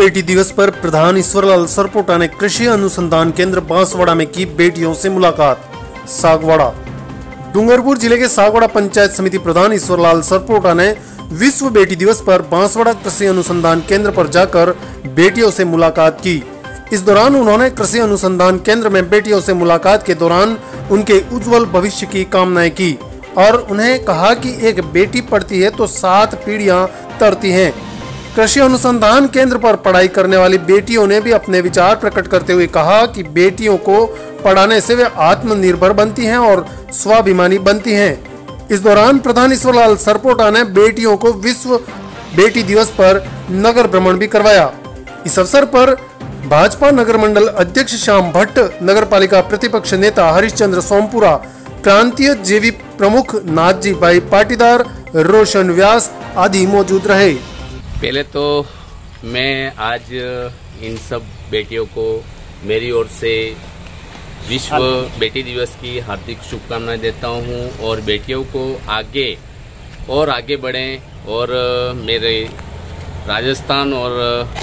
बेटी दिवस पर प्रधान ईश्वरलाल सरपोटा ने कृषि अनुसंधान केंद्र बांसवाड़ा में की बेटियों से मुलाकात। सागवाड़ा। डूंगरपुर जिले के सागवाड़ा पंचायत समिति प्रधान ईश्वरलाल सरपोटा ने विश्व बेटी दिवस पर बांसवाड़ा कृषि अनुसंधान केंद्र पर जाकर बेटियों से मुलाकात की। इस दौरान उन्होंने कृषि अनुसंधान केंद्र में बेटियों से मुलाकात के दौरान उनके उज्जवल भविष्य की कामनाएं की और उन्हें कहा कि एक बेटी पढ़ती है तो 7 पीढ़ियां तरती हैं। कृषि अनुसंधान केंद्र पर पढ़ाई करने वाली बेटियों ने भी अपने विचार प्रकट करते हुए कहा कि बेटियों को पढ़ाने से वे आत्मनिर्भर बनती हैं और स्वाभिमानी बनती हैं। इस दौरान प्रधान ईश्वरलाल सरपोटा ने बेटियों को विश्व बेटी दिवस पर नगर भ्रमण भी करवाया। इस अवसर पर भाजपा नगर मंडल अध्यक्ष श्याम भट्ट, नगर पालिका प्रतिपक्ष नेता हरिश्चंद्र सोमपुरा, प्रांतीय जेवी प्रमुख नाथजी भाई पाटीदार, रोशन व्यास आदि मौजूद रहे। पहले तो मैं आज इन सब बेटियों को मेरी ओर से विश्व बेटी दिवस की हार्दिक शुभकामनाएं देता हूं और बेटियों को आगे बढ़ें और मेरे राजस्थान और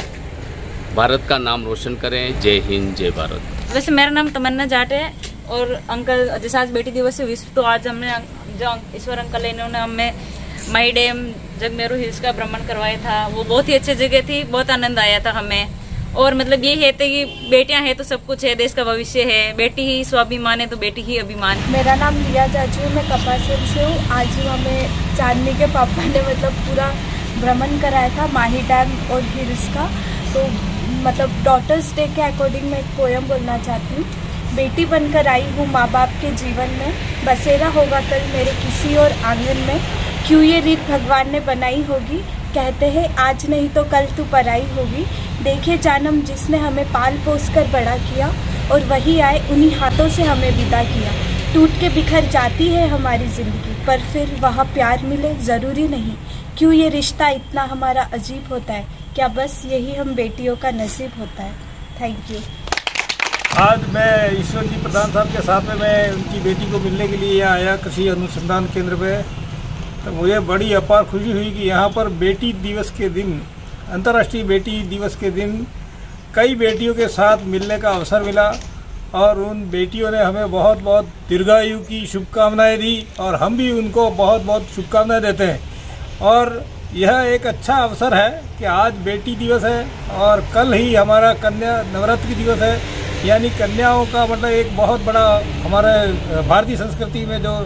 भारत का नाम रोशन करें। जय हिंद, जय भारत। वैसे मेरा नाम तमन्ना जाट है और अंकल जैसे आज बेटी दिवस है विश्व, तो आज हमने जो ईश्वर अंकल है इन्होंने हमें माई डैम जगमेरू हिल्स का भ्रमण करवाया था। वो बहुत ही अच्छी जगह थी, बहुत आनंद आया था हमें। और मतलब ये है कि बेटियां हैं तो सब कुछ है, देश का भविष्य है। बेटी ही स्वाभिमान है तो बेटी ही अभिमान है। मेरा नाम रिया चाचू है, मैं कपासन से हूँ। आज हमें चांदनी के पापा ने मतलब पूरा भ्रमण कराया था माही डैम और हिल्स का। तो मतलब डॉटर्स डे के अकॉर्डिंग मैं एक पोयम बोलना चाहती हूँ। बेटी बनकर आई हूँ माँ बाप के जीवन में, बसेरा होगा कल मेरे किसी और आंगन में। क्यों ये रीत भगवान ने बनाई होगी, कहते हैं आज नहीं तो कल तू पराई होगी। देखे जानम जिसने हमें पाल पोस कर बड़ा किया और वही आए उन्हीं हाथों से हमें विदा किया। टूट के बिखर जाती है हमारी ज़िंदगी, पर फिर वहाँ प्यार मिले ज़रूरी नहीं। क्यों ये रिश्ता इतना हमारा अजीब होता है, क्या बस यही हम बेटियों का नसीब होता है। Thank you. आज मैं ईश्वर जी प्रधान साहब के साथ में मैं उनकी बेटी को मिलने के लिए यहाँ आया कृषि अनुसंधान केंद्र पे। तो मुझे बड़ी अपार खुशी हुई कि यहाँ पर बेटी दिवस के दिन, अंतर्राष्ट्रीय बेटी दिवस के दिन कई बेटियों के साथ मिलने का अवसर मिला और उन बेटियों ने हमें बहुत बहुत दीर्घायु की शुभकामनाएं दी और हम भी उनको बहुत बहुत शुभकामनाएं देते हैं। और यह एक अच्छा अवसर है कि आज बेटी दिवस है और कल ही हमारा कन्या नवरात्रि दिवस है, यानी कन्याओं का मतलब एक बहुत बड़ा हमारे भारतीय संस्कृति में जो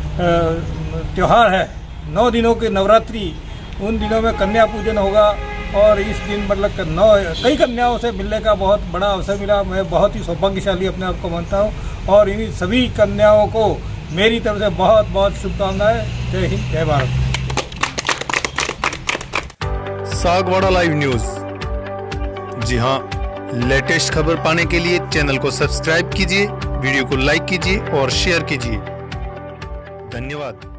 त्यौहार है 9 दिनों के नवरात्रि, उन दिनों में कन्या पूजन होगा और इस दिन मतलब कई कन्याओं से मिलने का बहुत बड़ा अवसर मिला। मैं बहुत ही सौभाग्यशाली अपने आप को मानता हूँ और इन सभी कन्याओं को मेरी तरफ से बहुत बहुत शुभकामनाएं। जय हिंद, जय भारत। Sagwara live news. जी हाँ, लेटेस्ट खबर पाने के लिए चैनल को सब्सक्राइब कीजिए, वीडियो को लाइक कीजिए और शेयर कीजिए। धन्यवाद।